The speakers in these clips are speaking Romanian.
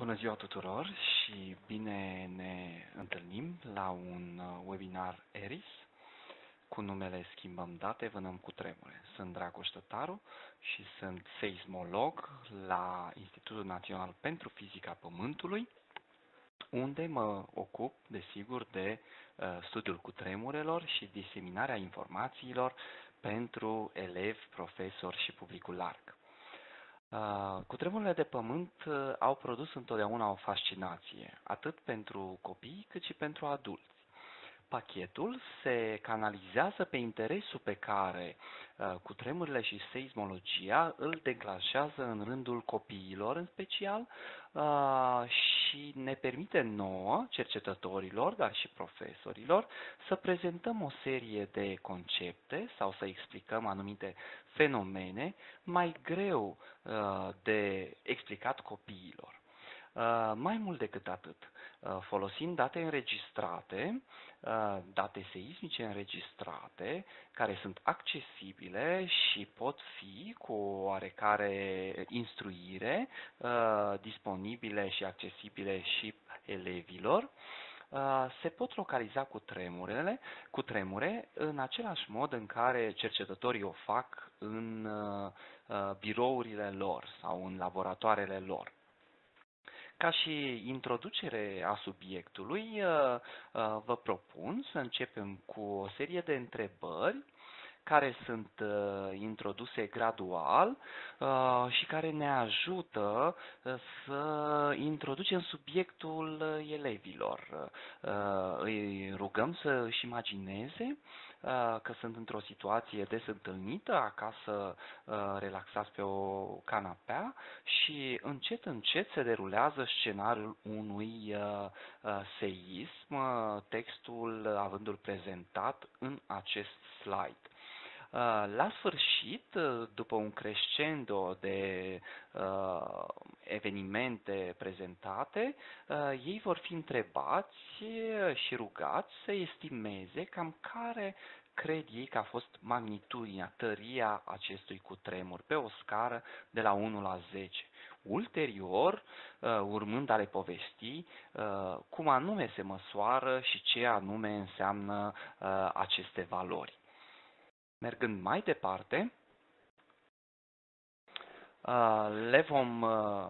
Bună ziua tuturor și bine ne întâlnim la un webinar ERIS cu numele Schimbăm date, vânăm cu tremure. Sunt Dragoș Tătaru și sunt seismolog la Institutul Național pentru Fizica Pământului, unde mă ocup, desigur, de studiul cutremurelor și diseminarea informațiilor pentru elevi, profesori și publicul larg. Cutremurile de pământ au produs întotdeauna o fascinație, atât pentru copii cât și pentru adulți. Pachetul se canalizează pe interesul pe care cutremurile și seismologia îl declanșează în rândul copiilor în special și ne permite nouă, cercetătorilor, dar și profesorilor, să prezentăm o serie de concepte sau să explicăm anumite fenomene mai greu de explicat copiilor. Mai mult decât atât, folosind date înregistrate, date seismice înregistrate, care sunt accesibile și pot fi cu oarecare instruire disponibile și accesibile și elevilor, se pot localiza cu tremure în același mod în care cercetătorii o fac în birourile lor sau în laboratoarele lor. Ca și introducere a subiectului, vă propun să începem cu o serie de întrebări care sunt introduse gradual și care ne ajută să introducem subiectul elevilor. Îi rugăm să își imagineze că sunt într-o situație des întâlnită, acasă relaxați pe o canapea și încet, încet se derulează scenariul unui seism, textul avându-l prezentat în acest slide. La sfârșit, după un crescendo de evenimente prezentate, ei vor fi întrebați și rugați să estimeze cam care cred ei că a fost magnitudinea, tăria acestui cutremur pe o scară de la 1 la 10. Ulterior, urmând a le povesti cum anume se măsoară și ce anume înseamnă aceste valori. Mergând mai departe, le vom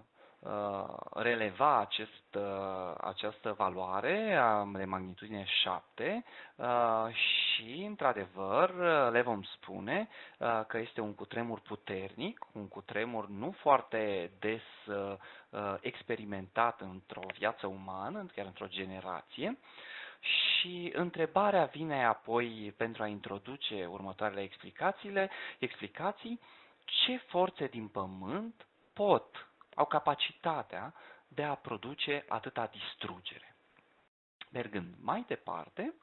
releva această valoare de magnitudine 7 și, într-adevăr, le vom spune că este un cutremur puternic, un cutremur nu foarte des experimentat într-o viață umană, chiar într-o generație. Și întrebarea vine apoi pentru a introduce următoarele explicații, ce forțe din pământ au capacitatea de a produce atâta distrugere. Mergând mai departe,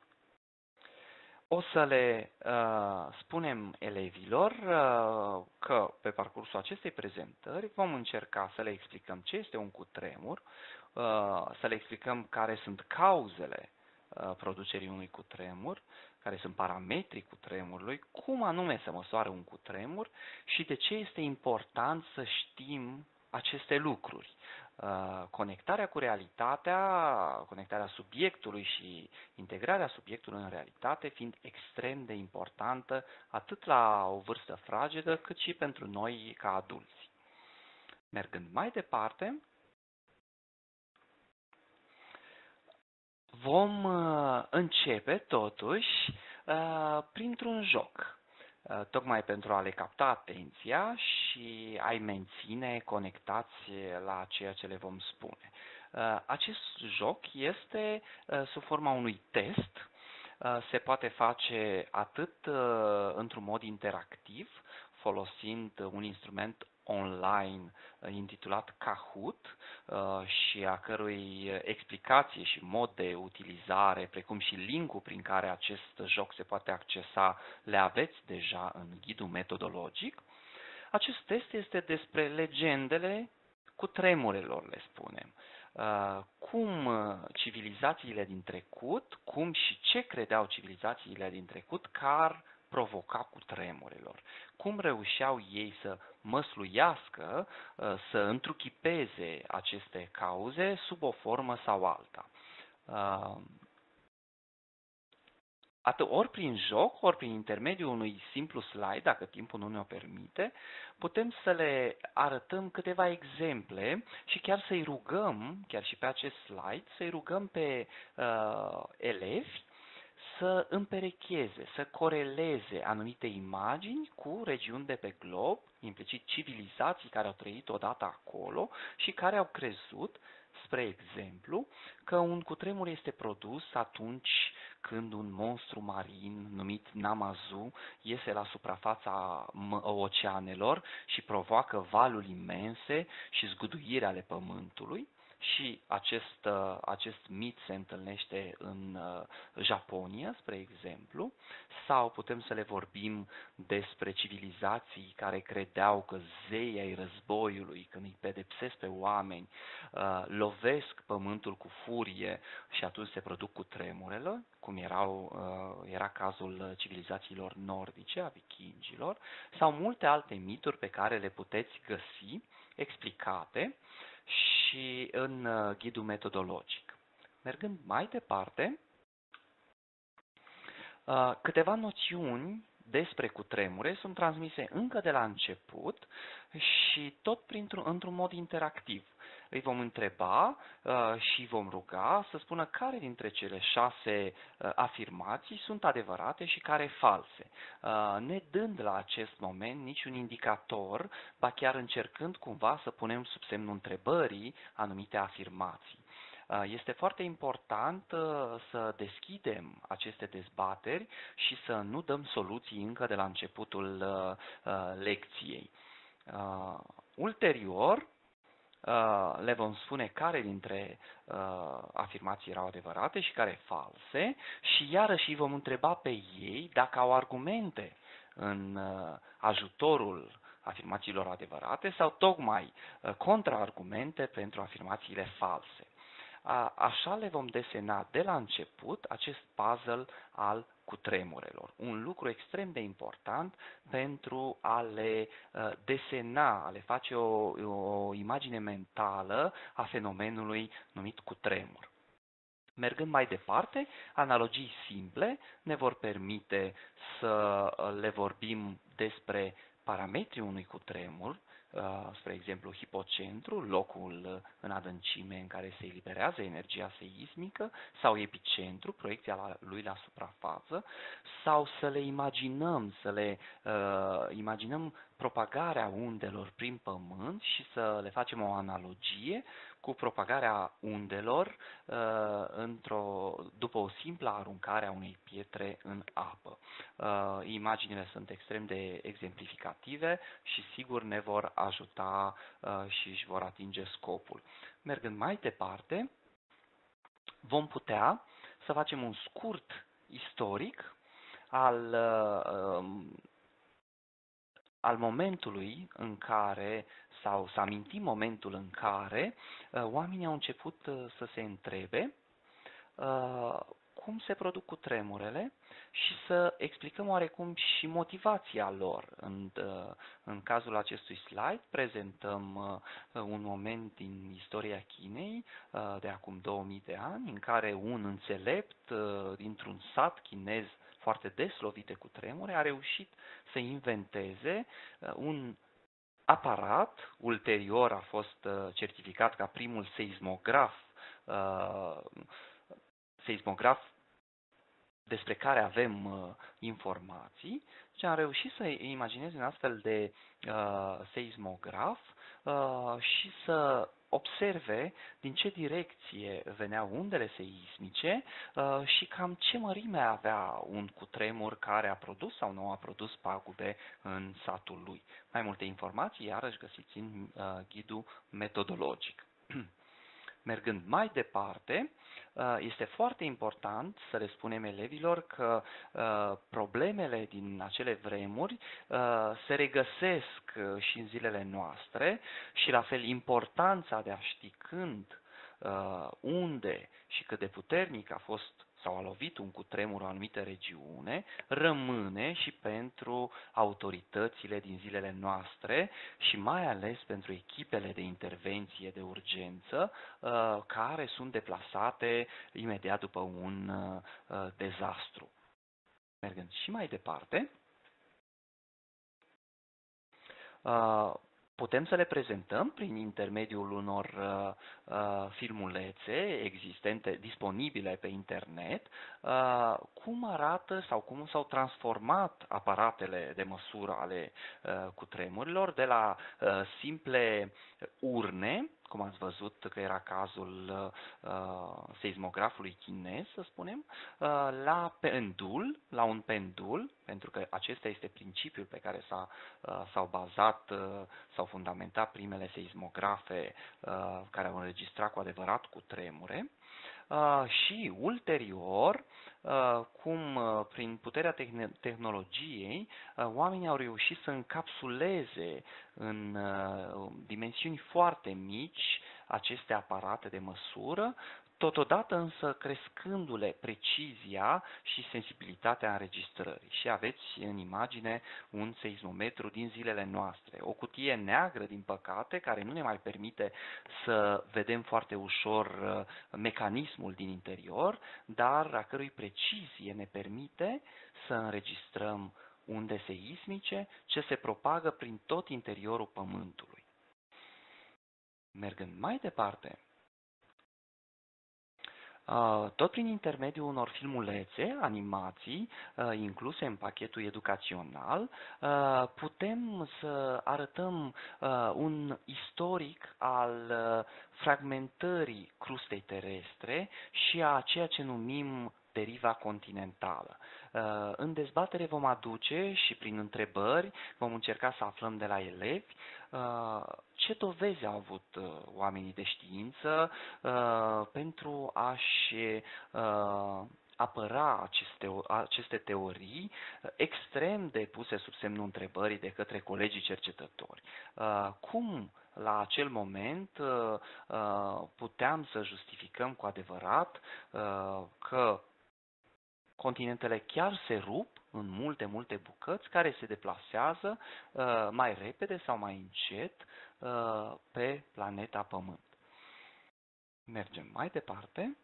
o să le spunem elevilor că pe parcursul acestei prezentări vom încerca să le explicăm ce este un cutremur, să le explicăm care sunt cauzele producerii unui cutremur, care sunt parametrii cutremurului, cum anume se măsoară un cutremur și de ce este important să știm aceste lucruri. Conectarea cu realitatea, conectarea subiectului și integrarea subiectului în realitate fiind extrem de importantă atât la o vârstă fragedă cât și pentru noi ca adulți. Mergând mai departe, vom începe totuși printr-un joc, tocmai pentru a le capta atenția și a-i menține conectați la ceea ce le vom spune. Acest joc este sub forma unui test, se poate face atât într-un mod interactiv, folosind un instrument online intitulat Kahoot și a cărui explicație și mod de utilizare, precum și linkul prin care acest joc se poate accesa, le aveți deja în ghidul metodologic. Acest test este despre legendele cutremurelor, le spunem. Cum civilizațiile din trecut, cum și ce credeau civilizațiile din trecut că ar provoca cutremurelor. Cum reușeau ei să măsluiască, să întruchipeze aceste cauze sub o formă sau alta. Atât ori prin joc, ori prin intermediul unui simplu slide, dacă timpul nu ne-o permite, putem să le arătăm câteva exemple și chiar să-i rugăm, chiar și pe acest slide, să-i rugăm pe elevi să împerecheze, să coreleze anumite imagini cu regiuni de pe glob, implicit civilizații care au trăit odată acolo și care au crezut, spre exemplu, că un cutremur este produs atunci când un monstru marin numit Namazu iese la suprafața oceanelor și provoacă valuri imense și zguduiri ale pământului. Și acest mit se întâlnește în Japonia, spre exemplu, sau putem să le vorbim despre civilizații care credeau că zeii ai războiului, când îi pedepsesc pe oameni, lovesc pământul cu furie și atunci se produc cutremurele, cum era cazul civilizațiilor nordice, a vikingilor, sau multe alte mituri pe care le puteți găsi explicate și în ghidul metodologic. Mergând mai departe, câteva noțiuni despre cutremure sunt transmise încă de la început și tot într-un mod interactiv. Îi vom întreba și vom ruga să spună care dintre cele 6 afirmații sunt adevărate și care false, ne dând la acest moment niciun indicator, ba chiar încercând cumva să punem sub semnul întrebării anumite afirmații. Este foarte important să deschidem aceste dezbateri și să nu dăm soluții încă de la începutul lecției. Ulterior, le vom spune care dintre afirmații erau adevărate și care false și iarăși îi vom întreba pe ei dacă au argumente în ajutorul afirmațiilor adevărate sau tocmai contraargumente pentru afirmațiile false. Așa le vom desena de la început acest puzzle al cutremurelor. Un lucru extrem de important pentru a le desena, a le face o imagine mentală a fenomenului numit cutremur. Mergând mai departe, analogii simple ne vor permite să le vorbim despre parametrii unui cutremur, spre exemplu hipocentru, locul în adâncime în care se eliberează energia seismică, sau epicentru, proiecția lui la suprafață, sau să le imaginăm propagarea undelor prin pământ și să le facem o analogie cu propagarea undelor după o simplă aruncare a unei pietre în apă. Imaginile sunt extrem de exemplificative și sigur ne vor ajuta și își vor atinge scopul. Mergând mai departe, vom putea să facem un scurt istoric al momentului în care, sau să amintim momentul în care oamenii au început să se întrebe cum se produc cutremurele și să explicăm oarecum și motivația lor. În cazul acestui slide prezentăm un moment din istoria Chinei de acum 2000 de ani în care un înțelept dintr-un sat chinez foarte des lovit de cutremure a reușit să inventeze un aparat, ulterior a fost certificat ca primul seismograf despre care avem informații, și am reușit să imaginez un astfel de seismograf și să observe din ce direcție veneau undele seismice și cam ce mărime avea un cutremur care a produs sau nu a produs pagube în satul lui. Mai multe informații, iarăși, găsiți în ghidul metodologic. Mergând mai departe, este foarte important să le spunem elevilor că problemele din acele vremuri se regăsesc și în zilele noastre și la fel importanța de a ști când, unde și cât de puternic a fost sau a lovit un cutremur o anumită regiune, rămâne și pentru autoritățile din zilele noastre și mai ales pentru echipele de intervenție de urgență care sunt deplasate imediat după un dezastru. Mergând și mai departe, putem să le prezentăm prin intermediul unor filmulețe existente, disponibile pe internet, cum arată sau cum s-au transformat aparatele de măsură ale cutremurilor de la simple urne, cum ați văzut că era cazul seismografului chinez, să spunem, la un pendul, pentru că acesta este principiul pe care s-au bazat, s-au fundamentat primele seismografe care au înregistrat cu adevărat cutremure. Și ulterior, cum prin puterea tehnologiei, oamenii au reușit să încapsuleze în dimensiuni foarte mici aceste aparate de măsură, totodată însă crescându-le precizia și sensibilitatea înregistrării. Și aveți în imagine un seismometru din zilele noastre. O cutie neagră, din păcate, care nu ne mai permite să vedem foarte ușor mecanismul din interior, dar a cărui precizie ne permite să înregistrăm unde seismice ce se propagă prin tot interiorul Pământului. Mergând mai departe, tot prin intermediul unor filmulețe, animații, incluse în pachetul educațional, putem să arătăm un istoric al fragmentării crustei terestre și a ceea ce numim deriva continentală. În dezbatere vom aduce și prin întrebări vom încerca să aflăm de la elevi ce dovezi au avut oamenii de știință pentru a-și apăra aceste teorii extrem de puse sub semnul întrebării de către colegii cercetători. Cum la acel moment puteam să justificăm cu adevărat că continentele chiar se rup în multe bucăți care se deplasează mai repede sau mai încet pe planeta Pământ. Mergem mai departe.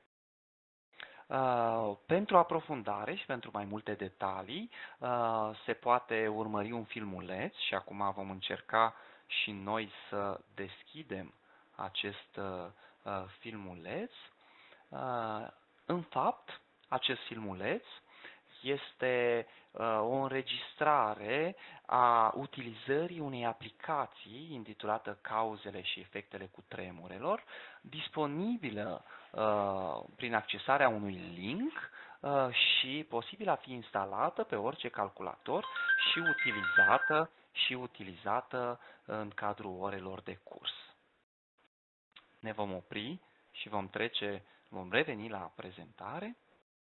Pentru aprofundare și pentru mai multe detalii se poate urmări un filmuleț și acum vom încerca și noi să deschidem acest filmuleț. În fapt, acest filmuleț este o înregistrare a utilizării unei aplicații intitulată Cauzele și efectele cutremurelor, disponibilă prin accesarea unui link și posibil a fi instalată pe orice calculator și utilizată în cadrul orelor de curs. Ne vom opri și vom reveni la prezentare.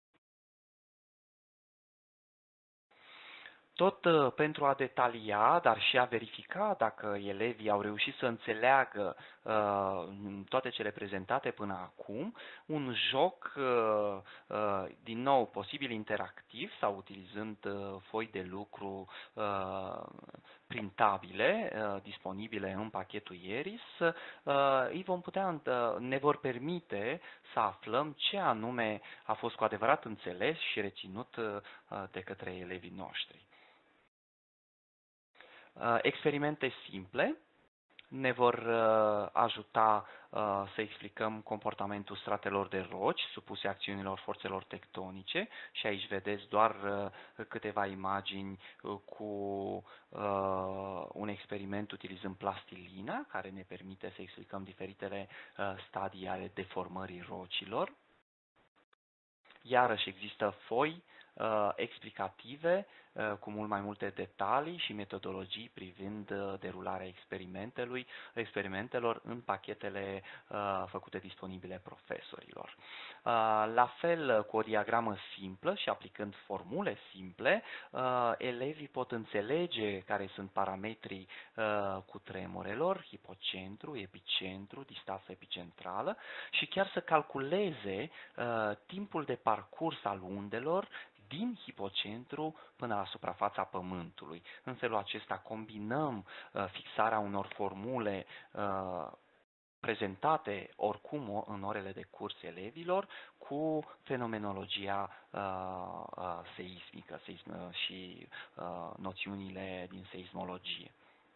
Tot pentru a detalia, dar și a verifica dacă elevii au reușit să înțeleagă toate cele prezentate până acum, un joc, din nou, posibil interactiv sau utilizând foi de lucru printabile, disponibile în pachetul IERIS, ne vor permite să aflăm ce anume a fost cu adevărat înțeles și reținut de către elevii noștri. Experimente simple ne vor ajuta să explicăm comportamentul stratelor de roci supuse acțiunilor forțelor tectonice și aici vedeți doar câteva imagini cu un experiment utilizând plastilina care ne permite să explicăm diferitele stadii ale deformării rocilor. Iarăși există foi explicative cu mult mai multe detalii și metodologii privind derularea experimentelor în pachetele făcute disponibile profesorilor. La fel, cu o diagramă simplă și aplicând formule simple, elevii pot înțelege care sunt parametrii cutremurelor, hipocentru, epicentru, distanța epicentrală și chiar să calculeze timpul de parcurs al undelor din hipocentru până la suprafața Pământului. În felul acesta combinăm fixarea unor formule prezentate oricum în orele de curs elevilor cu fenomenologia seismică și noțiunile din seismologie.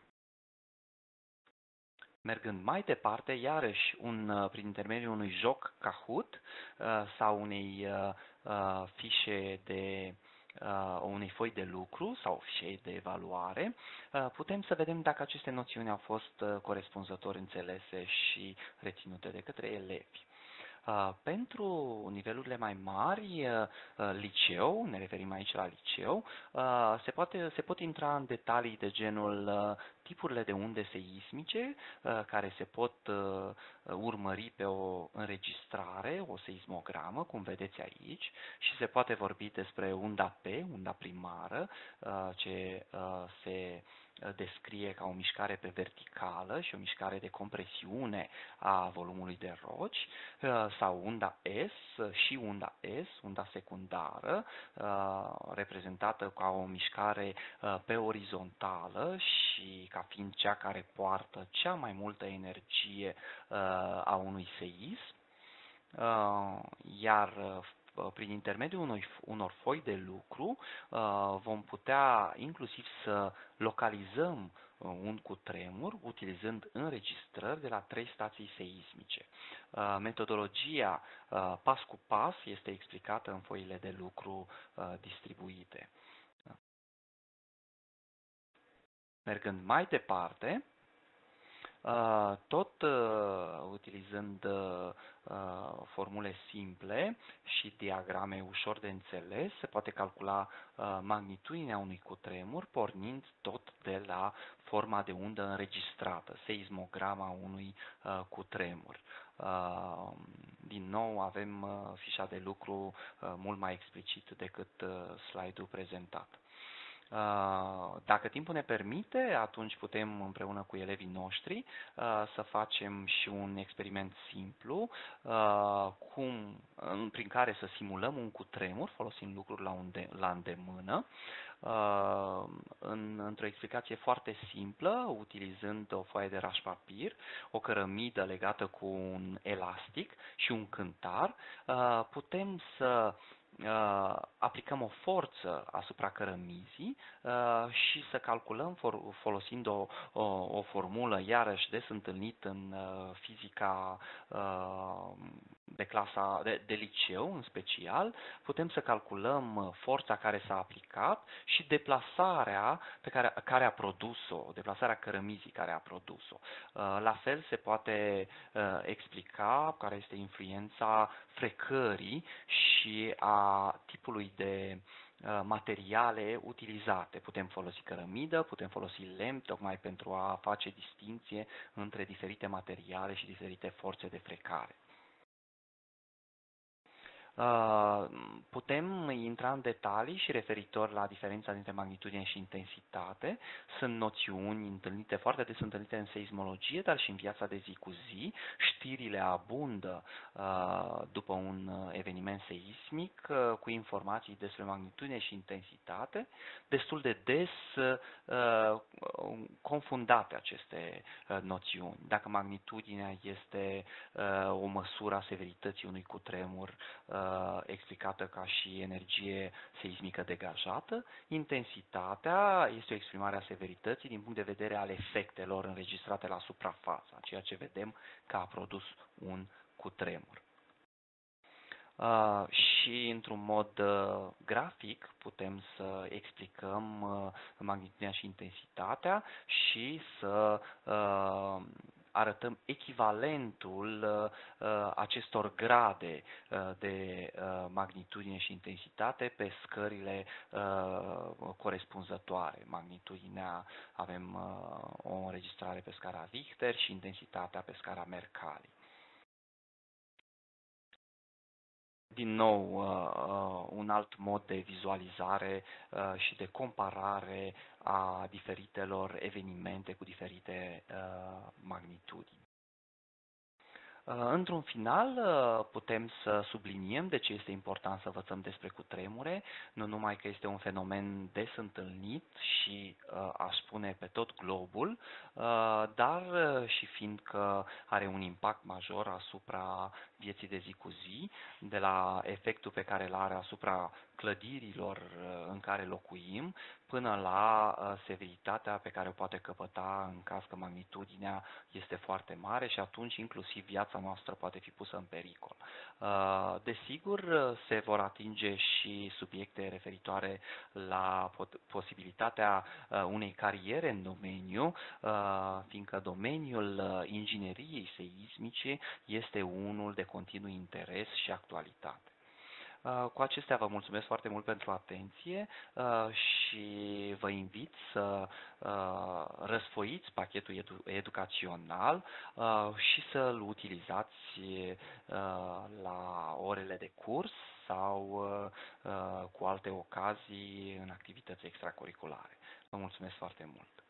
Mergând mai departe, iarăși prin intermediul unui joc Kahoot sau unei fișe de unei foi de lucru sau fișe de evaluare, putem să vedem dacă aceste noțiuni au fost corespunzător înțelese și reținute de către elevi. Pentru nivelurile mai mari, liceu, ne referim aici la liceu, se pot intra în detalii de genul tipurile de unde seismice care se pot urmări pe o înregistrare, o seismogramă, cum vedeți aici, și se poate vorbi despre unda P, unda primară, ce se descrie ca o mișcare pe verticală și o mișcare de compresiune a volumului de roci, sau unda S și unda S, unda secundară, reprezentată ca o mișcare pe orizontală și ca fiind cea care poartă cea mai multă energie a unui seism, iar prin intermediul unor foi de lucru vom putea inclusiv să localizăm un cutremur utilizând înregistrări de la 3 stații seismice. Metodologia pas cu pas este explicată în foile de lucru distribuite. Mergând mai departe, tot utilizând formule simple și diagrame ușor de înțeles, se poate calcula magnitudinea unui cutremur pornind tot de la forma de undă înregistrată, seismograma unui cutremur. Din nou avem fișa de lucru mult mai explicit decât slide-ul prezentat. Dacă timpul ne permite, atunci putem împreună cu elevii noștri să facem și un experiment simplu prin care să simulăm un cutremur folosind lucruri la îndemână, într-o explicație foarte simplă, utilizând o foaie de raș-papir, o cărămidă legată cu un elastic și un cântar, putem să aplicăm o forță asupra cărămizii și să calculăm folosind o formulă iarăși des întâlnit în fizica de liceu în special, putem să calculăm forța care s-a aplicat și deplasarea care a produs-o, deplasarea cărămizii care a produs-o. La fel se poate explica care este influența frecării și a tipului de materiale utilizate. Putem folosi cărămidă, putem folosi lemn, tocmai pentru a face distinție între diferite materiale și diferite forțe de frecare. Putem intra în detalii și referitor la diferența dintre magnitudine și intensitate. Sunt noțiuni foarte des întâlnite în seismologie, dar și în viața de zi cu zi. Știrile abundă după un eveniment seismic cu informații despre magnitudine și intensitate, destul de des confundate aceste noțiuni. Dacă magnitudinea este o măsură a severității unui cutremur explicată ca și energie seismică degajată, intensitatea este o exprimare a severității din punct de vedere al efectelor înregistrate la suprafață, ceea ce vedem că a produs un cutremur. Și într-un mod grafic putem să explicăm magnitudinea și intensitatea și să arătăm echivalentul acestor grade de magnitudine și intensitate pe scările corespunzătoare. Magnitudinea avem o înregistrare pe scara Richter și intensitatea pe scara Mercalli. Din nou, un alt mod de vizualizare și de comparare a diferitelor evenimente cu diferite magnitudini. Într-un final, putem să subliniem de ce este important să învățăm despre cutremure, nu numai că este un fenomen des întâlnit și aș spune pe tot globul, dar și fiindcă are un impact major asupra vieții de zi cu zi, de la efectul pe care îl are asupra clădirilor în care locuim, până la severitatea pe care o poate căpăta în caz că magnitudinea este foarte mare și atunci inclusiv viața noastră poate fi pusă în pericol. Desigur, se vor atinge și subiecte referitoare la posibilitatea unei cariere în domeniu, fiindcă domeniul ingineriei seismice este unul de continuu interes și actualitate. Cu acestea vă mulțumesc foarte mult pentru atenție și vă invit să răsfoiți pachetul educațional și să-l utilizați la orele de curs sau cu alte ocazii în activități extracurriculare. Vă mulțumesc foarte mult!